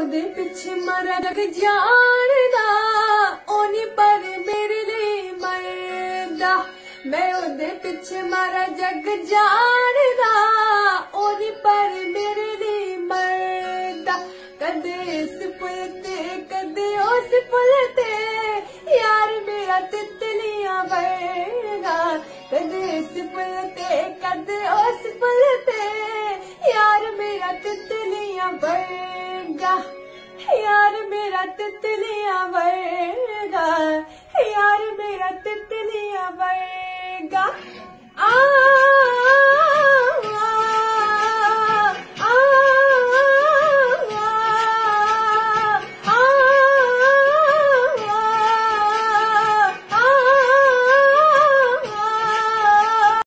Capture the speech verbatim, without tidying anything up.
ओदे पिछे मरा जग जानदा ओनी पर मेरे लिए मरदा। मैं ओदे पिछे मरा जग जानदा ओनी पर मेरे लिए मरदा। कदे इस पुल ते कदे उस पुल ते यार मेरा तितलियां वर्गा। कदे इस पुल ते कदे उस पुल ते यार मेरा तितलियां वर्गा। यार मेरा तितलियां वर्गा। यार मेरा तितलियां वर्गा। आ